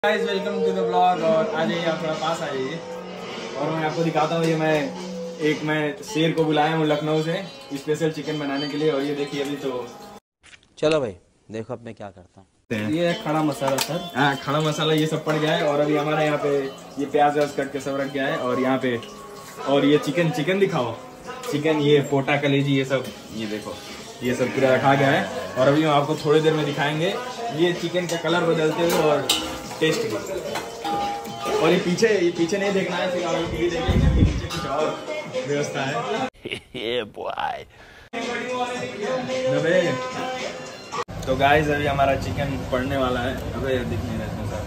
Guys welcome to the blog. और आ जाइए आप थोड़ा पास आ जाइए और मैं आपको दिखाता हूँ। ये मैं शेर को बुलाया हूँ लखनऊ से स्पेशल चिकन बनाने के लिए। और ये देखिए अभी तो चलो भाई देखो अब मैं क्या करता हूँ। ये खड़ा मसाला सर। हाँ खड़ा मसाला ये सब पड़ गया है। और अभी हमारे यहाँ पे ये प्याज व्याज कट के सब रख गया है। और यहाँ पे और ये चिकन दिखाओ। चिकन ये पोटा कलेजी ये सब ये देखो ये सब पूरा रखा गया है। और अभी हम आपको थोड़ी देर में दिखाएंगे ये चिकन का कलर बदलते हुए और टेस्ट भी। और ये पीछे नहीं देखना है, फिर आप ये देखेंगे कि नीचे कुछ और व्यवस्था है। तो गाइस अभी हमारा चिकन पड़ने वाला है। अबे दिख नहीं रहा सर।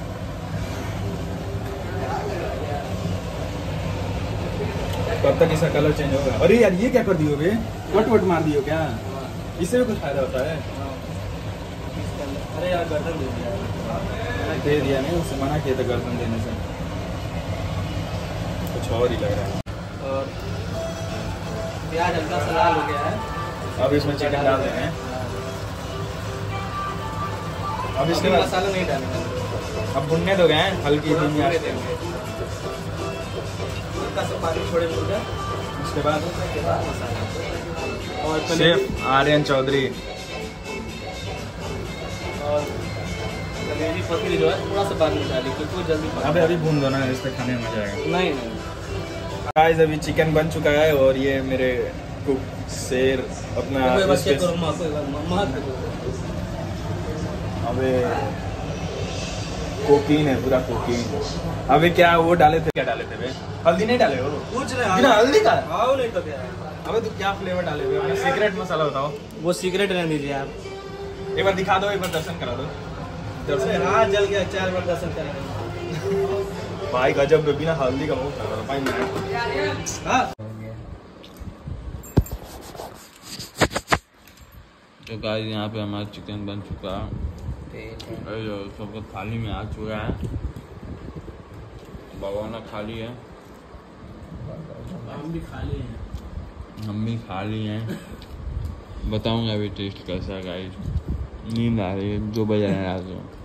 कब तक इसका कलर चेंज होगा? अरे यार ये क्या कर दियो बे? वट मार दियो क्या? इससे भी कुछ फायदा होता है? अरे यार गर्दन दे दिया नहीं, उससे मना किया था गर्दन देने से। कुछ और ही लग रहा है। और प्याज हल्का सा लाल हो गया है। अब इसमें चिकन डाल देंगे। अब इसके बाद मसाला नहीं डालेंगे। अब भुनने तो गए हल्की धीमी आंच पे। हल्का सा पानी छोड़े मुर्गा। उसके बाद मसाला और शेफ आर्यन चौधरी और कलेजी पतली जो है थोड़ा सा पानी डाली क्योंकि वो जल्दी अभी भून दो ना, इससे खाने में मजा आएगा। नहीं गाइस अभी चिकन बन चुका है। और ये मेरे कुक शेर अपना अबे कोकीन है, पूरा कोकीन। अबे क्या वो डाले थे? क्या डाले थे बे? हल्दी नहीं डाले हो? कुछ नहीं बिना हल्दी का? आओ नहीं तो क्या। अबे तू क्या फ्लेवर डाले हुए? अपना सीक्रेट मसाला बताओ। वो सीक्रेट रहने दीजिए आप। एक बार दिखा दो, एक बार दर्शन करा दो। अरे हाथ जल गया, 4 बार दर्शन करेंगे भाई गजब, बिना हल्दी का बहुत खराब है। हाँ तो गाइस यहाँ पे हमारा चिकन बन चुका है। सबको थाली में आ चुका है। भगवाना खाली है, हम भी खा लिए हैं। हम भी खा लिए हैं। बताऊंगा अभी टेस्ट कैसा है गाइस। नींद आ रही है, 2 बजे रात को।